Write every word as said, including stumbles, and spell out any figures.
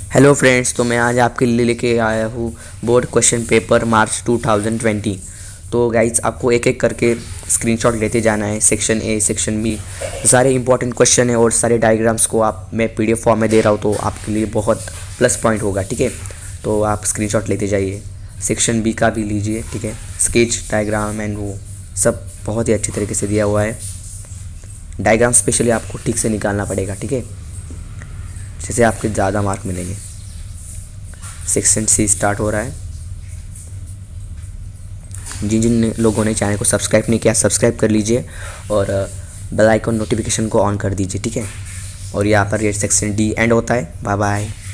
Hello friends, तो मैं आज आपके लिए लेके आया हूँ board question paper March two thousand twenty. तो गाइज आपको एक एक करके स्क्रीनशॉट लेते जाना है। सेक्शन ए, सेक्शन बी, सारे इंपॉर्टेंट क्वेश्चन है और सारे डायग्राम्स को आप मैं पीडीएफ फॉर्म में दे रहा हूँ, तो आपके लिए बहुत प्लस पॉइंट होगा। ठीक है, तो आप स्क्रीनशॉट लेते जाइए। सेक्शन बी का भी लीजिए। ठीक है, स्केच डायग्राम एंड वो सब बहुत ही अच्छे तरीके से दिया हुआ है। डायग्राम स्पेशली आपको ठीक से निकालना पड़ेगा। ठीक है, जैसे आपके ज़्यादा मार्क मिलेंगे। सेक्शन सी स्टार्ट हो रहा है। जिन जिन लोगों ने चैनल को सब्सक्राइब नहीं किया, सब्सक्राइब कर लीजिए और बेल आइकन नोटिफिकेशन को ऑन कर दीजिए। ठीक है, और यहाँ पर ये सेक्शन डी एंड होता है। Bye bye.